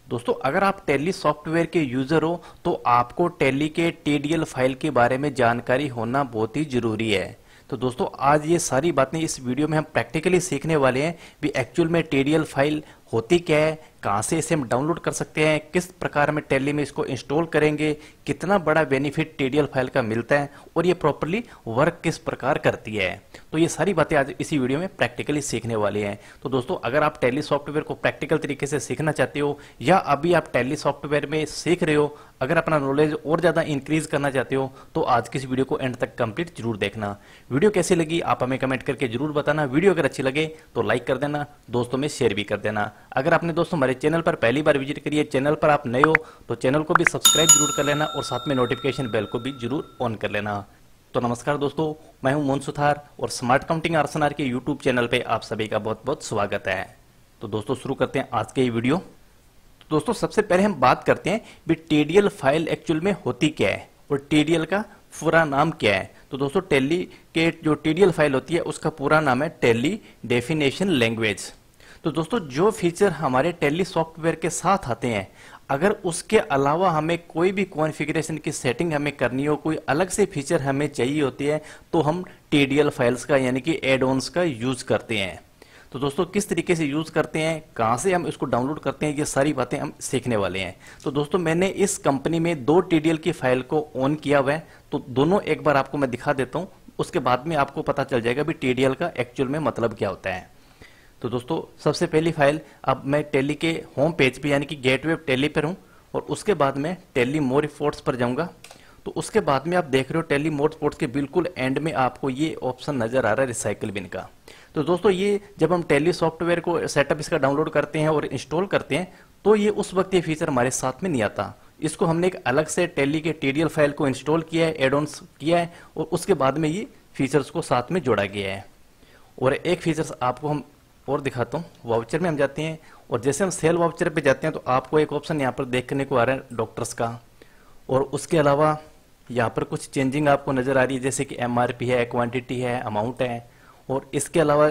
दोस्तों अगर आप टैली सॉफ्टवेयर के यूजर हो तो आपको टैली के टीडीएल फाइल के बारे में जानकारी होना बहुत ही जरूरी है। तो दोस्तों आज ये सारी बातें इस वीडियो में हम प्रैक्टिकली सीखने वाले हैं भी एक्चुअल में टीडीएल फाइल होती क्या है, कहां से इसे हम डाउनलोड कर सकते हैं, किस प्रकार में टैली में इसको इंस्टॉल करेंगे, कितना बड़ा बेनिफिट टीडीएल फाइल का मिलता है और ये प्रॉपर्ली वर्क किस प्रकार करती है। तो ये सारी बातें आज इसी वीडियो में प्रैक्टिकली सीखने वाले हैं। तो दोस्तों अगर आप टैली सॉफ्टवेयर को प्रैक्टिकल तरीके से सीखना चाहते हो या अभी आप टैली सॉफ्टवेयर में सीख रहे हो, अगर अपना नॉलेज और ज्यादा इंक्रीज करना चाहते हो तो आज की इस वीडियो को एंड तक कंप्लीट जरूर देखना। वीडियो कैसी लगी आप हमें कमेंट करके जरूर बताना। वीडियो अगर अच्छी लगे तो लाइक कर देना, दोस्तों में शेयर भी कर देना। अगर आपने दोस्तों हमारे चैनल पर पहली बार विजिट करी है, चैनल पर आप नए हो तो चैनल को भी सब्सक्राइब जरूर कर लेना और साथ में नोटिफिकेशन बेल को भी जरूर ऑन कर लेना। तो नमस्कार दोस्तों, मैं हूं मोहन सुथार और स्मार्ट काउंटिंग आरएसएनआर के यूट्यूब चैनल पे आप सभी का बहुत बहुत स्वागत है। तो दोस्तों शुरू करते हैं आज के ये वीडियो। तो दोस्तों सबसे पहले हम बात करते हैं भी टीडीएल फाइल एक्चुअल में होती क्या है और टीडीएल का पूरा नाम क्या है। तो दोस्तों टैली के जो टीडीएल फाइल होती है उसका पूरा नाम है टैली डेफिनेशन लैंग्वेज। तो दोस्तों जो फीचर हमारे टैली सॉफ्टवेयर के साथ आते हैं, अगर उसके अलावा हमें कोई भी कॉन्फ़िगरेशन की सेटिंग हमें करनी हो, कोई अलग से फीचर हमें चाहिए होती है तो हम टीडीएल फाइल्स का यानी कि एड ऑन्स का यूज करते हैं। तो दोस्तों किस तरीके से यूज करते हैं, कहां से हम इसको डाउनलोड करते हैं, ये सारी बातें हम सीखने वाले हैं। तो दोस्तों मैंने इस कंपनी में 2 टीडीएल की फाइल को ऑन किया हुआ है, तो दोनों एक बार आपको मैं दिखा देता हूं, उसके बाद में आपको पता चल जाएगा भी टीडीएल का एक्चुअल में मतलब क्या होता है। तो दोस्तों सबसे पहली फाइल, अब मैं टैली के होम पेज पे यानी कि गेटवे ऑफ टैली पर हूं और उसके बाद में टैली मोर रिपोर्ट्स पर जाऊंगा। तो उसके बाद में आप देख रहे हो टैली मोर रिपोर्ट्स के बिल्कुल एंड में आपको ये ऑप्शन नजर आ रहा है रिसाइकिल बिन का। तो दोस्तों ये जब हम टैली सॉफ्टवेयर को सेटअप इसका डाउनलोड करते हैं और इंस्टॉल करते हैं तो ये उस वक्त ये फीचर हमारे साथ में नहीं आता। इसको हमने एक अलग से टैली के टीडीएल फाइल को इंस्टॉल किया है, एड ऑन्स किया है और उसके बाद में ये फीचर्स को साथ में जोड़ा गया है। और एक फीचर्स आपको हम और दिखाता हूँ, वाउचर में हम जाते हैं और जैसे हम सेल वाउचर पे जाते हैं तो आपको एक ऑप्शन यहाँ पर देखने को आ रहा है डॉक्टर्स का, और उसके अलावा यहाँ पर कुछ चेंजिंग आपको नजर आ रही है जैसे कि एमआरपी है, क्वांटिटी है, अमाउंट है, और इसके अलावा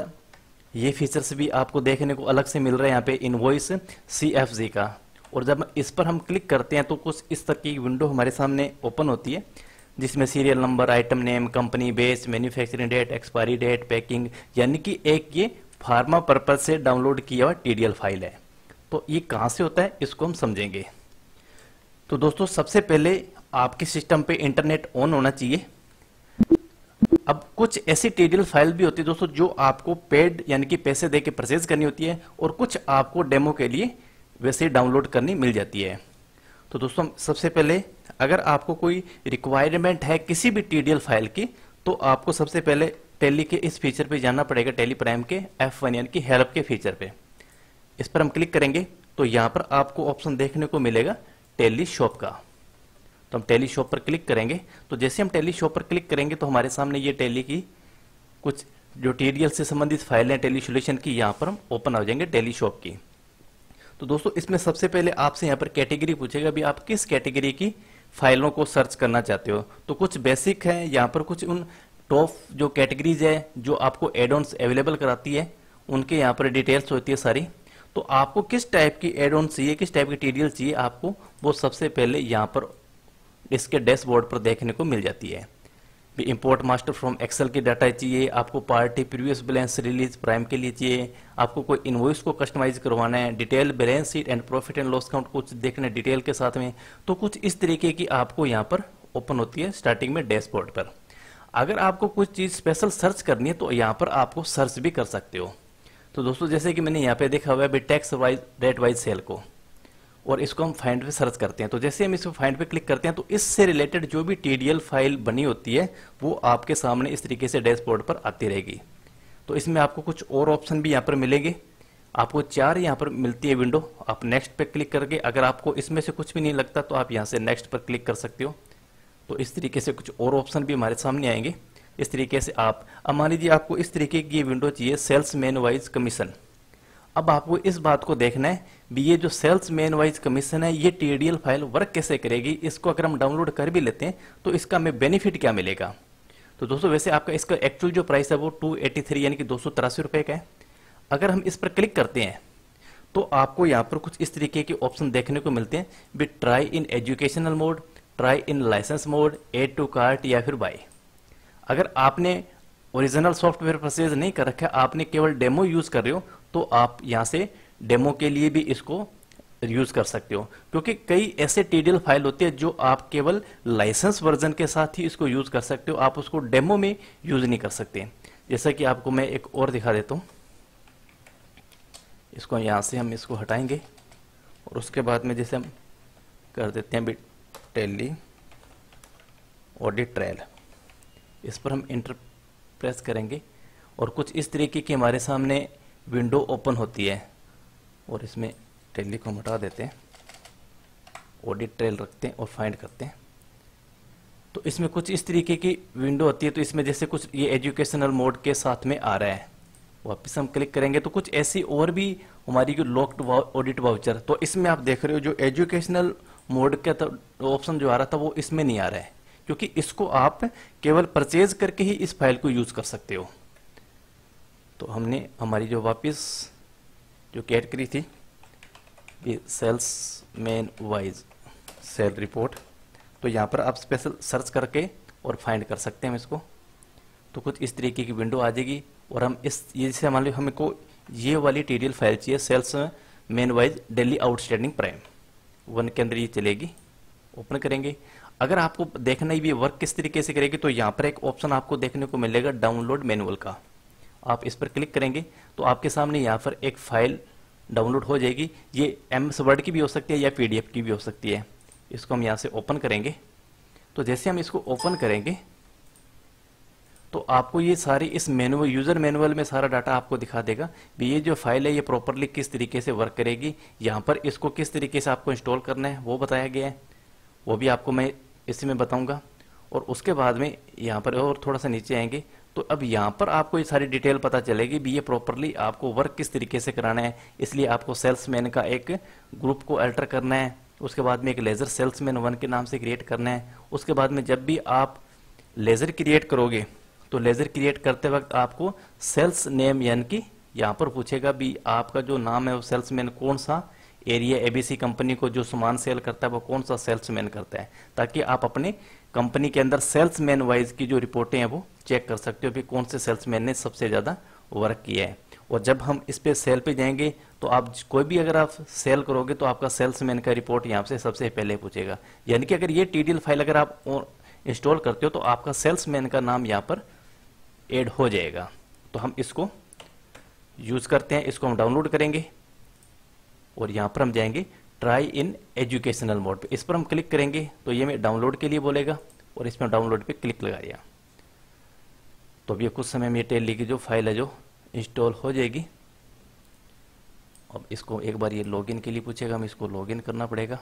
ये फीचर्स भी आपको देखने को अलग से मिल रहा है यहाँ पे इनवॉइस सीएफजी का। और जब इस पर हम क्लिक करते हैं तो कुछ इस तरह की विंडो हमारे सामने ओपन होती है जिसमें serial number, item name, company base, manufacturing date, expiry date, packing, यानी कि एक ये फार्मा पर्पज से डाउनलोड किया हुआ टीडीएल फाइल है। तो ये कहां से होता है इसको हम समझेंगे। तो दोस्तों सबसे पहले आपके सिस्टम पे इंटरनेट ऑन होना चाहिए। अब कुछ ऐसी टीडीएल फाइल भी होती है दोस्तों जो आपको पेड यानी कि पैसे दे के परचेज करनी होती है और कुछ आपको डेमो के लिए वैसे डाउनलोड करनी मिल जाती है। तो दोस्तों सबसे पहले अगर आपको कोई रिक्वायरमेंट है किसी भी टीडीएल फाइल की तो आपको सबसे पहले टैली के इस फीचर पे जाना पड़ेगा, टैली प्राइम के F1 यानी कि हेल्प के फीचर पे। इस पर हम क्लिक करेंगे तो यहाँ पर आपको ऑप्शन देखने को मिलेगा टैली शॉप का। तो हम टैली शॉप पर क्लिक करेंगे तो जैसे हम टैली शॉप पर क्लिक करेंगे तो हमारे सामने ये टैली की कुछ जो टीडीएल से संबंधित फाइल है टैली सॉल्यूशन की, यहाँ पर हम ओपन हो जाएंगे टैली शॉप की। तो दोस्तों इसमें सबसे पहले आपसे यहाँ पर कैटेगरी पूछेगा भी आप किस कैटेगरी की फाइलों को सर्च करना चाहते हो। तो कुछ बेसिक है यहाँ पर, कुछ उन टॉप जो कैटेगरीज है जो आपको एड ऑन्स अवेलेबल कराती है उनके यहाँ पर डिटेल्स होती है सारी। तो आपको किस टाइप की एड ऑन चाहिए, किस टाइप की टीडीएल चाहिए, आपको वो सबसे पहले यहाँ पर इसके डैशबोर्ड पर देखने को मिल जाती है। इंपोर्ट मास्टर फ्रॉम एक्सेल की डाटा चाहिए, आपको party previous balance release prime के लिए चाहिए, आपको कोई इनवॉइस को कस्टमाइज करवाना है, detail balance sheet and profit and loss count कुछ देखना है डिटेल के साथ में। तो कुछ इस तरीके की आपको यहाँ पर ओपन होती है स्टार्टिंग में डैशबोर्ड पर। अगर आपको कुछ चीज स्पेशल सर्च करनी है तो यहाँ पर आपको सर्च भी कर सकते हो। तो दोस्तों जैसे कि मैंने यहाँ पे देखा हुआ है tax wise rate wise sale को, और इसको हम फाइंड पे सर्च करते हैं। तो जैसे हम इसको फाइंड पे क्लिक करते हैं तो इससे रिलेटेड जो भी टीडीएल फाइल बनी होती है वो आपके सामने इस तरीके से डैशबोर्ड पर आती रहेगी। तो इसमें आपको कुछ और ऑप्शन भी यहाँ पर मिलेंगे, आपको 4 यहाँ पर मिलती है विंडो। आप नेक्स्ट पे क्लिक करके अगर आपको इसमें से कुछ भी नहीं लगता तो आप यहाँ से नेक्स्ट पर क्लिक कर सकते हो। तो इस तरीके से कुछ और ऑप्शन भी हमारे सामने आएंगे। इस तरीके से आप, अब मान लीजिए आपको इस तरीके की विंडो चाहिए सेल्स मैन वाइज कमीशन। अब आपको इस बात को देखना है भी ये जो सेल्स मैन वाइज कमीशन है ये टीडीएल फाइल वर्क कैसे करेगी, इसको अगर हम डाउनलोड कर भी लेते हैं तो इसका हमें बेनिफिट क्या मिलेगा। तो दोस्तों वैसे आपका इसका एक्चुअल जो प्राइस है वो 283 यानी कि 283 रुपए का है। अगर हम इस पर क्लिक करते हैं तो आपको यहाँ पर कुछ इस तरीके के ऑप्शन देखने को मिलते हैं भी try in educational mode, try in licence mode, add to cart या फिर बाय। अगर आपने ओरिजिनल सॉफ्टवेयर परचेज नहीं कर रखा है, आपने केवल डेमो यूज कर रहे हो, तो आप यहाँ से डेमो के लिए भी इसको यूज कर सकते हो, क्योंकि कई ऐसे टीडीएल फाइल होते हैं जो आप केवल लाइसेंस वर्जन के साथ ही इसको यूज कर सकते हो, आप उसको डेमो में यूज नहीं कर सकते। जैसा कि आपको मैं एक और दिखा देता हूँ, इसको यहाँ से हम इसको हटाएंगे और उसके बाद में जैसे हम कर देते हैं टैली ऑडिट ट्रायल, इस पर हम इंटर प्रेस करेंगे और कुछ इस तरीके की हमारे सामने विंडो ओपन होती है। और इसमें टैली को हम हटा देते हैं, ऑडिट ट्रायल रखते हैं और फाइंड करते हैं। तो इसमें कुछ इस तरीके की विंडो होती है। तो इसमें जैसे कुछ ये एजुकेशनल मोड के साथ में आ रहा है, वापस हम क्लिक करेंगे तो कुछ ऐसी और भी हमारी जो लॉक्ड ऑडिट वाउचर, तो इसमें आप देख रहे हो जो एजुकेशनल मोड का ऑप्शन जो आ रहा था वो इसमें नहीं आ रहा है, क्योंकि इसको आप केवल परचेज करके ही इस फाइल को यूज कर सकते हो। तो हमने हमारी जो वापस जो कैटेगरी थी salesman wise sale report, तो यहाँ पर आप स्पेशल सर्च करके और फाइंड कर सकते हैं इसको। तो कुछ इस तरीके की विंडो आ जाएगी और हम इस ये जैसे मान लो हमको ये वाली टीडीएल फाइल चाहिए, salesman wise daily outstanding prime 1 के अंदर ये चलेगी। ओपन करेंगे, अगर आपको देखना ही भी वर्क किस तरीके से करेगी तो यहाँ पर एक ऑप्शन आपको देखने को मिलेगा डाउनलोड मैनुअल का, आप इस पर क्लिक करेंगे तो आपके सामने यहाँ पर एक फाइल डाउनलोड हो जाएगी। ये एमएस वर्ड की भी हो सकती है या पीडीएफ की भी हो सकती है। इसको हम यहाँ से ओपन करेंगे, तो जैसे हम इसको ओपन करेंगे तो आपको ये सारी इस मैनुअल यूजर मैनुअल में सारा डाटा आपको दिखा देगा भी ये जो फाइल है ये प्रॉपरली किस तरीके से वर्क करेगी। यहाँ पर इसको किस तरीके से आपको इंस्टॉल करना है वो बताया गया है, वो भी आपको मैं इसी में बताऊंगा। और उसके बाद में यहाँ पर और थोड़ा सा नीचे आएंगे तो अब यहाँ पर आपको ये सारी डिटेल पता चलेगी भी ये प्रॉपरली आपको वर्क किस तरीके से कराना है। इसलिए आपको सेल्समैन का एक ग्रुप को अल्टर करना है, उसके बाद में एक लेजर सेल्समैन 1 के नाम से क्रिएट करना है। उसके बाद में जब भी आप लेजर क्रिएट करोगे तो लेजर क्रिएट करते वक्त आपको सेल्स नेम यानी कि यहाँ पर पूछेगा भी आपका जो नाम है वो सेल्समैन कौन सा एरिया एबीसी कंपनी को जो सामान सेल करता है वो कौन सा सेल्समैन करता है, ताकि आप अपने कंपनी के अंदर सेल्समैन वाइज की जो रिपोर्टें हैं वो चेक कर सकते हो कि कौन से सेल्समैन ने सबसे ज़्यादा वर्क किया है। और जब हम इस पे सेल पे जाएंगे तो आप कोई भी अगर आप सेल करोगे तो आपका सेल्समैन का रिपोर्ट यहाँ से सबसे पहले पूछेगा। यानी कि अगर ये टीडीएल फाइल अगर आप इंस्टॉल करते हो तो आपका सेल्समैन का नाम यहाँ पर ऐड हो जाएगा। तो हम इसको यूज करते हैं, इसको हम डाउनलोड करेंगे और यहाँ पर हम जाएंगे ट्राई इन एजुकेशनल मोड पे, इस पर हम क्लिक करेंगे तो ये मैं डाउनलोड के लिए बोलेगा और इसमें डाउनलोड पे क्लिक लगा दिया। तो अभी कुछ समय में टैली की जो फाइल है जो इंस्टॉल हो जाएगी। अब इसको एक बार ये लॉगिन के लिए पूछेगा, हम इसको लॉगिन करना पड़ेगा।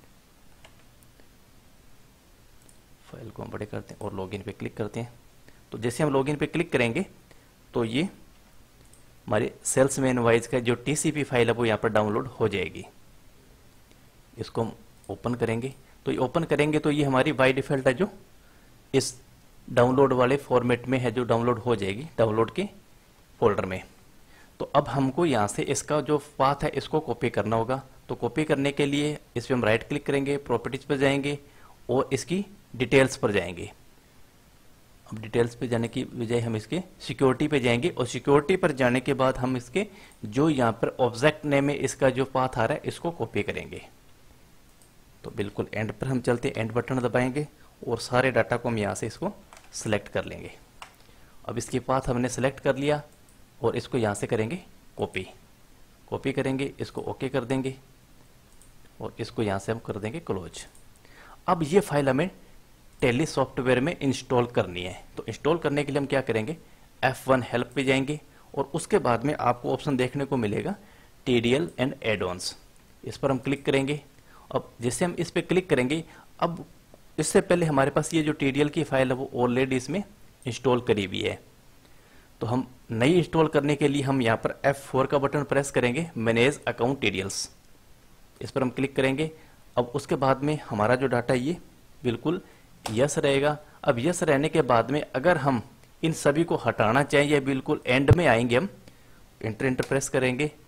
फाइल को हम बड़े करते हैं और लॉगिन पे क्लिक करते हैं। तो जैसे हम लॉगिन पे क्लिक करेंगे तो ये हमारे सेल्समैन वाइज का जो टीसीपी फाइल है वो यहाँ पर डाउनलोड हो जाएगी। इसको हम ओपन करेंगे, तो ये ओपन करेंगे तो ये हमारी बाय डिफॉल्ट है जो इस डाउनलोड वाले फॉर्मेट में है जो डाउनलोड हो जाएगी डाउनलोड के फोल्डर में। तो अब हमको यहाँ से इसका जो पाथ है इसको कॉपी करना होगा। तो कॉपी करने के लिए इस पर हम राइट क्लिक करेंगे, प्रॉपर्टीज पर जाएंगे और इसकी डिटेल्स पर जाएंगे। अब डिटेल्स पे जाने की बजाय हम इसके सिक्योरिटी पे जाएंगे और सिक्योरिटी पर जाने के बाद हम इसके जो यहाँ पर ऑब्जेक्ट नेम में इसका जो पाथ आ रहा है इसको कॉपी करेंगे। तो बिल्कुल एंड पर हम चलते हैं, एंड बटन दबाएंगे और सारे डाटा को हम यहाँ से इसको सिलेक्ट कर लेंगे। अब इसके पाथ हमने सेलेक्ट कर लिया और इसको यहाँ से करेंगे कॉपी, कॉपी करेंगे, इसको ओके कर देंगे और इसको यहाँ से हम कर देंगे क्लोज। अब ये फाइल हमें टैली सॉफ्टवेयर में इंस्टॉल करनी है। तो इंस्टॉल करने के लिए हम क्या करेंगे, F1 हेल्प पे जाएंगे और उसके बाद में आपको ऑप्शन देखने को मिलेगा टीडीएल एंड एड-ऑन्स, इस पर हम क्लिक करेंगे। अब जैसे हम इस पर क्लिक करेंगे, अब इससे पहले हमारे पास ये जो टीडीएल की फाइल है वो ऑलरेडी इसमें इंस्टॉल करी हुई है। तो हम नई इंस्टॉल करने के लिए हम यहाँ पर F4 का बटन प्रेस करेंगे, मैनेज अकाउंट टीडीएल्स, इस पर हम क्लिक करेंगे। अब उसके बाद में हमारा जो डाटा ये बिल्कुल यस रहेगा। अब यस रहने के बाद में अगर हम इन सभी को हटाना चाहिए बिल्कुल एंड में आएंगे, हम इंटर प्रेस करेंगे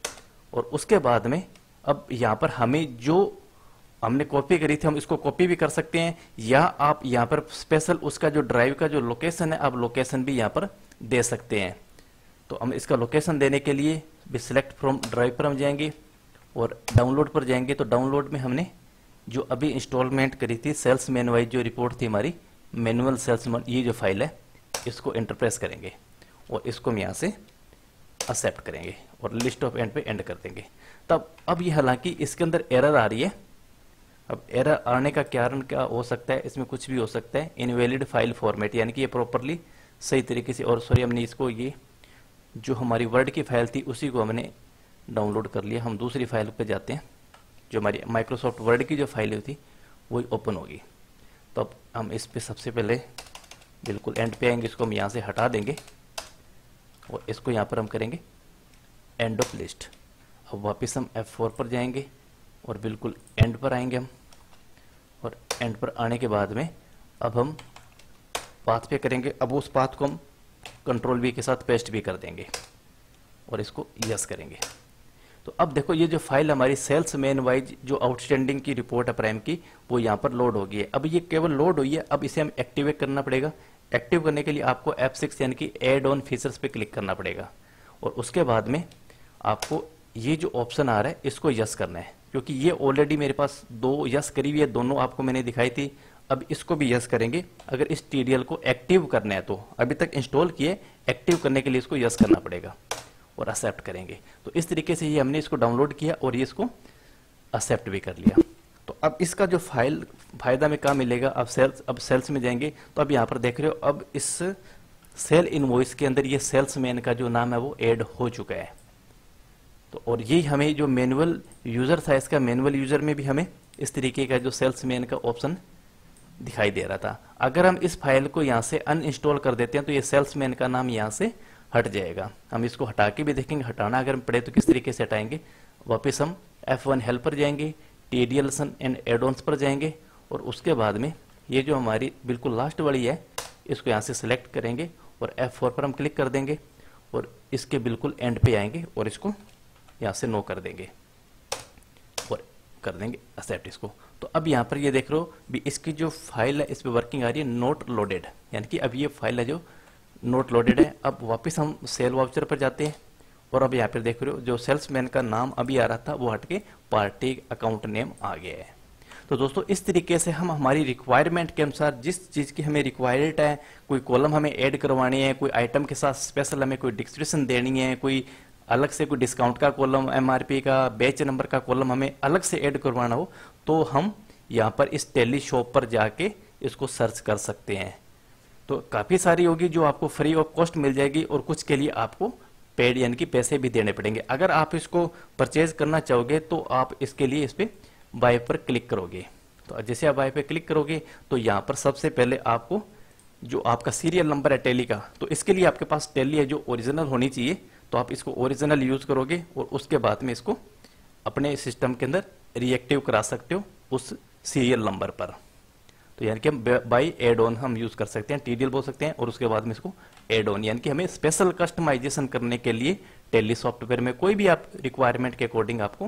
और उसके बाद में अब यहाँ पर हमें जो हमने कॉपी करी थी हम इसको कॉपी भी कर सकते हैं, या आप यहाँ पर स्पेशल उसका जो ड्राइव का जो लोकेशन है आप लोकेशन भी यहाँ पर दे सकते हैं। तो हम इसका लोकेशन देने के लिए भी सिलेक्ट फ्रॉम ड्राइव पर हम जाएंगे और डाउनलोड पर जाएंगे। तो डाउनलोड में हमने जो अभी इंस्टॉलमेंट करी थी सेल्समैन वाइज जो रिपोर्ट थी हमारी मैनुअल सेल्समैन, ये जो फाइल है इसको इंटरप्रेस करेंगे और इसको हम यहाँ से एक्सेप्ट करेंगे और लिस्ट ऑफ एंड पे एंड कर देंगे। तब अब ये हालांकि इसके अंदर एरर आ रही है। अब एरर आने का कारण क्या हो सकता है, इसमें कुछ भी हो सकता है। इनवैलिड फाइल फॉर्मेट, यानी कि ये प्रॉपरली सही तरीके से, और सॉरी हमने इसको ये जो हमारी वर्ड की फाइल थी उसी को हमने डाउनलोड कर लिया। हम दूसरी फाइल पे जाते हैं, जो हमारी माइक्रोसॉफ्ट वर्ड की जो फाइल थी वही ओपन होगी। तो अब हम इस पे सबसे पहले बिल्कुल एंड पे आएंगे, इसको हम यहाँ से हटा देंगे और इसको यहाँ पर हम करेंगे एंड ऑफ लिस्ट। अब वापस हम F4 पर जाएंगे और बिल्कुल एंड पर आएंगे हम, और एंड पर आने के बाद में अब हम पाथ पे करेंगे। अब उस पाथ को हम कंट्रोल V के साथ पेस्ट भी कर देंगे और इसको यस करेंगे। तो अब देखो ये जो फाइल हमारी सेल्समैन वाइज जो आउटस्टैंडिंग की रिपोर्ट है प्राइम की, वो यहाँ पर लोड हो गई है। अब ये केवल लोड हुई है, अब इसे हम एक्टिवेट करना पड़ेगा। एक्टिव करने के लिए आपको F6 यानी कि एड ऑन फीचर्स पे क्लिक करना पड़ेगा और उसके बाद में आपको ये जो ऑप्शन आ रहा है इसको यस करना है, क्योंकि ये ऑलरेडी मेरे पास दो यस करी हुई है, दोनों आपको मैंने दिखाई थी। अब इसको भी यस करेंगे अगर इस TDL को एक्टिव करना है। तो अभी तक इंस्टॉल किए, एक्टिव करने के लिए इसको यस करना पड़ेगा और एक्सेप्ट करेंगे। तो इस तरीके से ये हमने इसको डाउनलोड किया और ये इसको एक्सेप्ट भी कर लिया। तो अब इसका जो फायदा में क्या मिलेगा, अब सेल्स में जाएंगे तो अब यहाँ पर देख रहे हो अब इस सेल इनवॉइस के अंदर ये सेल्समैन का जो नाम है वो ऐड हो चुका है। तो और ये हमें जो मैनुअल यूजर था, इसका मैनुअल यूजर में भी हमें इस तरीके का जो सेल्समैन का ऑप्शन दिखाई दे रहा था। अगर हम इस फाइल को यहाँ से अनइंस्टॉल कर देते हैं तो ये सेल्समैन का नाम यहाँ से हट जाएगा। हम इसको हटा के भी देखेंगे, हटाना अगर हम पड़े तो किस तरीके से हटाएंगे। वापस हम F1 हेल्प पर जाएंगे, TDLs एंड एड-ऑन्स पर जाएंगे और उसके बाद में ये जो हमारी बिल्कुल लास्ट वाली है इसको यहाँ से सिलेक्ट करेंगे और F4 पर हम क्लिक कर देंगे और इसके बिल्कुल एंड पे आएंगे और इसको यहाँ से नो कर देंगे और कर देंगे एक्सेप्ट इसको। तो अब यहाँ पर ये देख रहे हो भी इसकी जो फाइल है इस पर वर्किंग आ रही है नोट लोडेड, यानी कि अब ये फाइल है जो नोट लोडेड है। अब वापस हम सेल वाउचर पर जाते हैं और अब यहाँ पर देख रहे हो जो सेल्समैन का नाम अभी आ रहा था वो हट के पार्टी अकाउंट नेम आ गया है। तो दोस्तों इस तरीके से हम हमारी रिक्वायरमेंट के अनुसार जिस चीज़ की हमें रिक्वायर्ड है, कोई कॉलम हमें ऐड करवानी है, कोई आइटम के साथ स्पेशल हमें कोई डिस्क्रिप्शन देनी है, कोई अलग से कोई डिस्काउंट का कॉलम, MRP का, बैच नंबर का कॉलम हमें अलग से ऐड करवाना हो तो हम यहाँ पर इस टैली शॉप पर जाके इसको सर्च कर सकते हैं। तो काफ़ी सारी होगी जो आपको फ्री ऑफ कॉस्ट मिल जाएगी और कुछ के लिए आपको पेड यानी कि पैसे भी देने पड़ेंगे। अगर आप इसको परचेज करना चाहोगे तो आप इसके लिए इस पर बाय पर क्लिक करोगे। तो जैसे आप बाय पे क्लिक करोगे तो यहाँ पर सबसे पहले आपको जो आपका सीरियल नंबर है टैली का, तो इसके लिए आपके पास टैली है जो ओरिजिनल होनी चाहिए, तो आप इसको ओरिजिनल यूज करोगे और उसके बाद में इसको अपने सिस्टम के अंदर रिएक्टिव करा सकते हो उस सीरियल नंबर पर। तो यानी कि हम बाई एड ऑन हम यूज कर सकते हैं, TDL बोल सकते हैं और उसके बाद में इसको एड ऑन, यानी कि हमें स्पेशल कस्टमाइजेशन करने के लिए टैली सॉफ्टवेयर में कोई भी आप रिक्वायरमेंट के अकॉर्डिंग आपको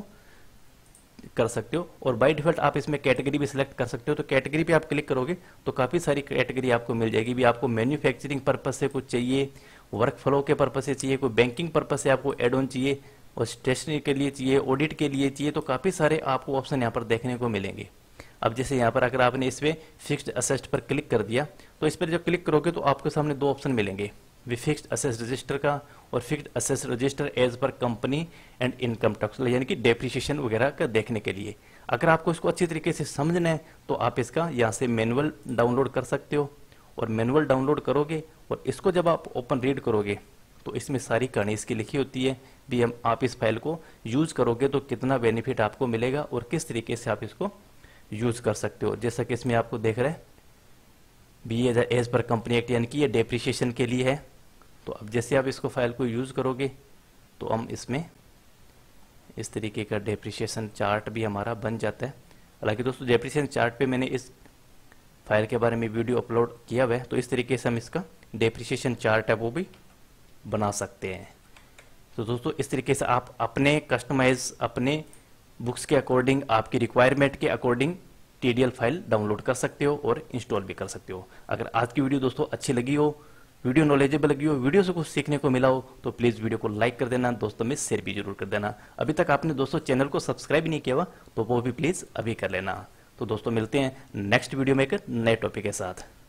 कर सकते हो। और बाय डिफॉल्ट आप इसमें कैटेगरी भी सिलेक्ट कर सकते हो। तो कैटेगरी पे आप क्लिक करोगे तो काफ़ी सारी कैटेगरी आपको मिल जाएगी। भी आपको मैन्युफैक्चरिंग पर्पज से कुछ चाहिए, वर्क फ्लो के पर्पज से चाहिए, कोई बैंकिंग पर्पज से आपको एड ऑन चाहिए और स्टेशनरी के लिए चाहिए, ऑडिट के लिए चाहिए, तो काफ़ी सारे आपको ऑप्शन यहाँ पर देखने को मिलेंगे। अब जैसे यहाँ पर अगर आपने इस पर फिक्स्ड असेस्ट पर क्लिक कर दिया तो इस पर जब क्लिक करोगे तो आपके सामने दो ऑप्शन मिलेंगे, भी फिक्स्ड असेस रजिस्टर का और फिक्स्ड असेस register as per company and income tax, यानी कि डेप्रिसिएशन वगैरह का देखने के लिए। अगर आपको इसको अच्छी तरीके से समझना है तो आप इसका यहाँ से मैनुअल डाउनलोड कर सकते हो और मैनुअल डाउनलोड करोगे और इसको जब आप ओपन रीड करोगे तो इसमें सारी कहानी इसकी लिखी होती है भी हम आप इस फाइल को यूज करोगे तो कितना बेनिफिट आपको मिलेगा और किस तरीके से आप इसको यूज कर सकते हो। जैसा कि इसमें आपको देख रहे हैं भी एज पर कंपनी एक्ट, यानी कि ये डेप्रिसिएशन के लिए है। तो अब जैसे आप इसको फाइल को यूज करोगे तो हम इसमें इस तरीके का डेप्रिसिएशन चार्ट भी हमारा बन जाता है। हालांकि दोस्तों डेप्रिसिएशन चार्ट पे मैंने इस फाइल के बारे में वीडियो अपलोड किया हुआ है, तो इस तरीके से हम इसका डेप्रिसिएशन चार्ट है वो भी बना सकते हैं। तो दोस्तों इस तरीके से आप अपने कस्टमाइज अपने बुक्स के अकॉर्डिंग, आपकी रिक्वायरमेंट के अकॉर्डिंग TDL फाइल डाउनलोड कर सकते हो और इंस्टॉल भी कर सकते हो। अगर आज की वीडियो दोस्तों अच्छी लगी हो, वीडियो नॉलेजेबल लगी हो, वीडियो से कुछ सीखने को मिला हो, तो प्लीज़ वीडियो को लाइक कर देना, दोस्तों में शेयर भी जरूर कर देना। अभी तक आपने दोस्तों चैनल को सब्सक्राइब नहीं किया हुआ तो वो भी प्लीज़ अभी कर लेना। तो दोस्तों मिलते हैं नेक्स्ट वीडियो में एक नए टॉपिक के साथ।